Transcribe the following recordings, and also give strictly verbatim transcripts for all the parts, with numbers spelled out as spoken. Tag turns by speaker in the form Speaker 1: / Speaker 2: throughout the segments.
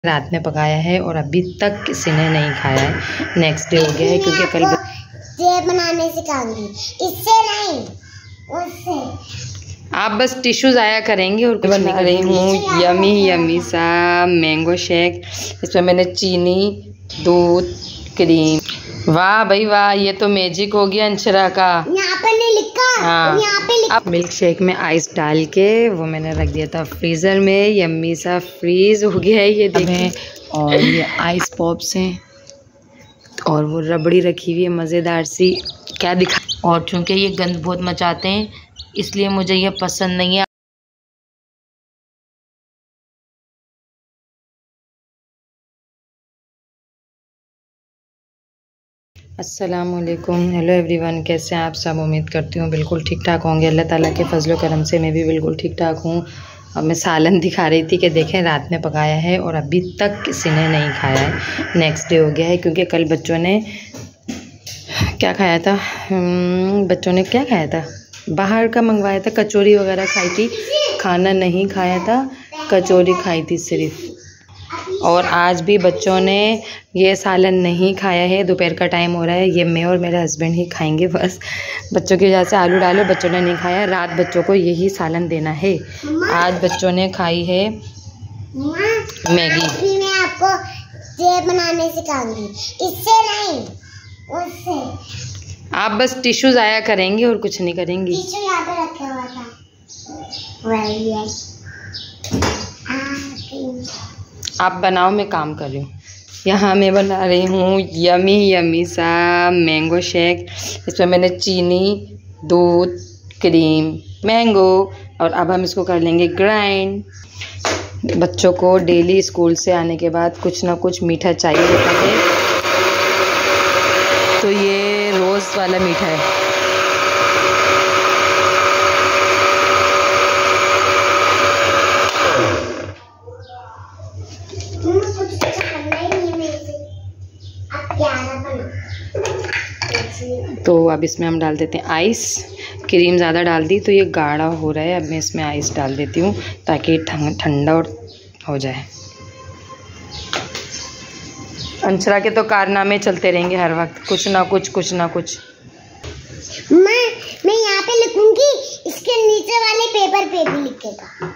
Speaker 1: रात में पकाया है और अभी तक किसी ने नहीं खाया है। नेक्स्ट डे हो गया है क्योंकि कल
Speaker 2: ये बनाने सिखाऊंगी, इससे नहीं उससे।
Speaker 1: आप बस टिश्यू ज़ाया करेंगे और कुछ बना रही हूँ यमी यमी सा मैंगो शेक। इसमें मैंने चीनी, दूध, क्रीम, वाह भाई वाह, ये तो मैजिक हो गया अंशरा का।
Speaker 2: यहाँ पे नहीं लिखा,
Speaker 1: हाँ,
Speaker 2: यहाँ पे लिखा।
Speaker 1: अब मिल्क शेक में आइस डाल के वो मैंने रख दिया था फ्रीज़र में। यम्मी सा फ्रीज हो गया है ये देखें। और ये आइस पॉप्स हैं और वो रबड़ी रखी हुई है मज़ेदार सी, क्या दिखा। और चूँकि ये गंद बहुत मचाते हैं इसलिए मुझे ये पसंद नहीं है। अस्सलामुअलैकुम, हेलो एवरीवन, कैसे हैं आप सब। उम्मीद करती हूँ बिल्कुल ठीक ठाक होंगे। अल्लाह ताला के फजलो करम से मैं भी बिल्कुल ठीक ठाक हूँ। अब मैं सालन दिखा रही थी कि देखें रात में पकाया है और अभी तक किसी ने नहीं खाया है। नेक्स्ट डे हो गया है क्योंकि कल बच्चों ने क्या खाया था, बच्चों ने क्या खाया था, बाहर का मंगवाया था, कचौरी वगैरह खाई थी। खाना नहीं खाया था, कचौरी खाई थी सिर्फ। और आज भी बच्चों ने ये सालन नहीं खाया है। दोपहर का टाइम हो रहा है, ये मैं और मेरे हस्बैंड ही खाएंगे बस। बच्चों की वजह से आलू डालो, बच्चों ने नहीं खाया। रात बच्चों को यही सालन देना है। आज बच्चों ने खाई है मैगी।
Speaker 2: मैं आपको ये बनाने सिखाऊंगी, इससे नहीं उससे।
Speaker 1: आप बस टिश्यू ज़ाया करेंगे और कुछ नहीं करेंगी।
Speaker 2: टिश्यू यहाँ पे रखा हुआ था।
Speaker 1: आप बनाओ, मैं काम कर रही हूँ। यहाँ मैं बना रही हूँ यमी यमी सा मैंगो शेक। इसमें मैंने चीनी, दूध, क्रीम, मैंगो और अब हम इसको कर लेंगे ग्राइंड। बच्चों को डेली स्कूल से आने के बाद कुछ ना कुछ मीठा चाहिए होता है, तो ये रोज़ वाला मीठा है। तो अब इसमें हम डाल देते हैं आइस। क्रीम ज़्यादा डाल दी तो ये गाढ़ा हो रहा है। अब मैं इसमें आइस डाल देती हूँ ताकि ठंडा और हो जाए। अंशरा के तो कारनामे चलते रहेंगे हर वक्त, कुछ ना कुछ कुछ ना कुछ।
Speaker 2: मैं मैं यहाँ पे लिखूंगी, इसके नीचे वाले पेपर पे भी लिखेगा।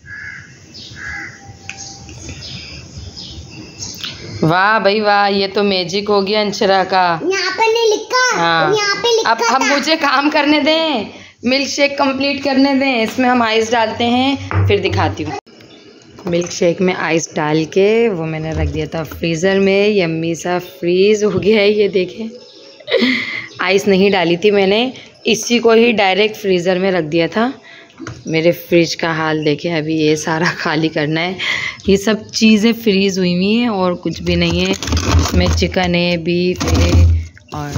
Speaker 1: वाह भाई वाह, ये तो मैजिक हो गया अंशरा का।
Speaker 2: यहाँ पे नहीं लिखा,
Speaker 1: हाँ,
Speaker 2: यहाँ पे लिखा।
Speaker 1: अब अब मुझे काम करने दें, मिल्क शेक कंप्लीट करने दें। इसमें हम आइस डालते हैं, फिर दिखाती हूँ। मिल्क शेक में आइस डाल के वो मैंने रख दिया था फ्रीज़र में। यम्मी सा फ्रीज हो गया है ये देखें। आइस नहीं डाली थी मैंने, इसी को ही डायरेक्ट फ्रीज़र में रख दिया था। मेरे फ्रिज का हाल देखें, अभी ये सारा खाली करना है। ये सब चीज़ें फ्रीज़ हुई हुई हैं और कुछ भी नहीं है। इसमें चिकन है, बीफ है और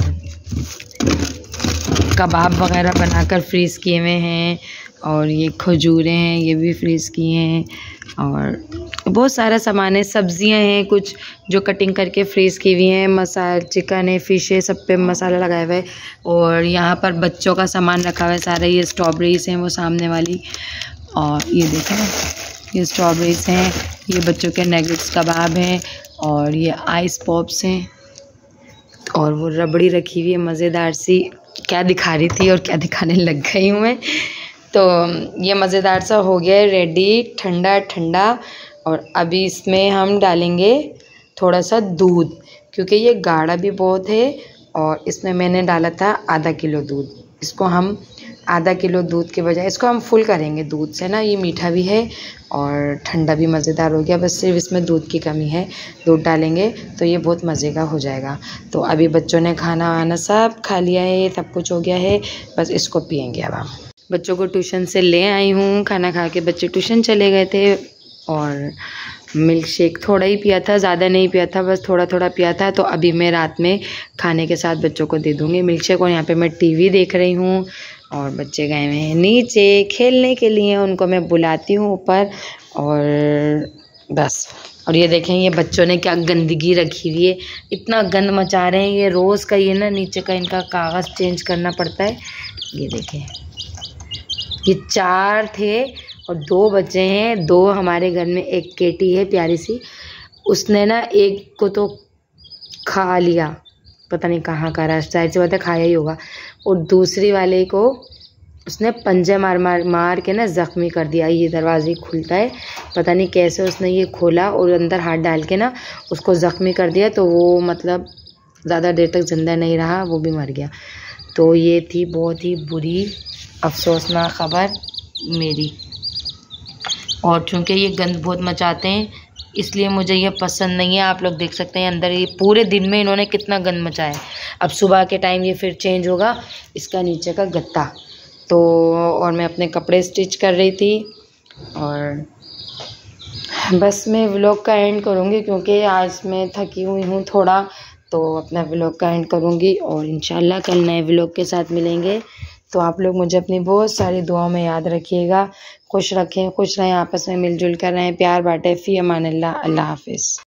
Speaker 1: कबाब वगैरह बनाकर फ्रीज़ किए हुए हैं। और ये खजूरें हैं, ये भी फ्रीज़ किए हैं। और बहुत सारा सामान है, सब्जियां हैं कुछ जो कटिंग करके फ्रीज़ की हुई हैं। मसाला, चिकन है, फ़िश है, सब पे मसाला लगाया हुआ है। और यहाँ पर बच्चों का सामान रखा हुआ है सारा। ये स्ट्रॉबेरीज हैं वो सामने वाली, और ये देखें ये स्ट्रॉबेरीज हैं। ये बच्चों के नगेट्स कबाब हैं और ये आइस पॉप्स हैं। और वो रबड़ी रखी हुई है मज़ेदार सी, क्या दिखा रही थी और क्या दिखाने लग गई हूँ मैं। तो ये मज़ेदार सा हो गया है रेडी, ठंडा ठंडा। और अभी इसमें हम डालेंगे थोड़ा सा दूध, क्योंकि ये गाढ़ा भी बहुत है। और इसमें मैंने डाला था आधा किलो दूध। इसको हम आधा किलो दूध के बजाय इसको हम फुल करेंगे दूध से ना। ये मीठा भी है और ठंडा भी मज़ेदार हो गया, बस सिर्फ इसमें दूध की कमी है। दूध डालेंगे तो ये बहुत मज़े का हो जाएगा। तो अभी बच्चों ने खाना वाना सब खा लिया है, सब कुछ हो गया है, बस इसको पियेंगे अब हम। बच्चों को ट्यूशन से ले आई हूँ, खाना खा के बच्चे ट्यूशन चले गए थे। और मिल्क शेक थोड़ा ही पिया था, ज़्यादा नहीं पिया था, बस थोड़ा थोड़ा पिया था। तो अभी मैं रात में खाने के साथ बच्चों को दे दूँगी मिल्क शेक। और यहाँ पे मैं टीवी देख रही हूँ और बच्चे गए हुए हैं नीचे खेलने के लिए। उनको मैं बुलाती हूँ ऊपर और बस। और ये देखें ये बच्चों ने क्या गंदगी रखी हुई है, इतना गंद मचा रहे हैं। ये रोज़ का ये ना नीचे का इनका कागज़ चेंज करना पड़ता है। ये देखें, ये चार थे और दो बच्चे हैं। दो हमारे घर में, एक केटी है प्यारी सी उसने ना एक को तो खा लिया, पता नहीं कहाँ का रहा, शायद से बात है खाया ही होगा, और दूसरी वाले को उसने पंजे मार मार मार के ना ज़ख्मी कर दिया। ये दरवाज़ा खुलता है, पता नहीं कैसे उसने ये खोला और अंदर हाथ डाल के ना उसको ज़ख्मी कर दिया, तो वो मतलब ज़्यादा देर तक ज़िंदा नहीं रहा, वो भी मर गया। तो ये थी बहुत ही बुरी अफसोसनाक ख़बर मेरी। और चूँकि ये गंद बहुत मचाते हैं इसलिए मुझे ये पसंद नहीं है। आप लोग देख सकते हैं अंदर ये पूरे दिन में इन्होंने कितना गंद मचाया। अब सुबह के टाइम ये फिर चेंज होगा इसका नीचे का गत्ता। तो और मैं अपने कपड़े स्टिच कर रही थी और बस मैं व्लॉग का एंड करूँगी क्योंकि आज मैं थकी हुई हूँ थोड़ा, तो अपना व्लॉग का एंड करूँगी और इंशाल्लाह कल नए व्लॉग के साथ मिलेंगे। तो आप लोग मुझे अपनी बहुत सारी दुआओं में याद रखिएगा। खुश रखें, खुश रहें, आपस में मिलजुल कर रहें, प्यार बांटें। फ़ी अमान अल्लाह। अल्लाह हाफ़िज़।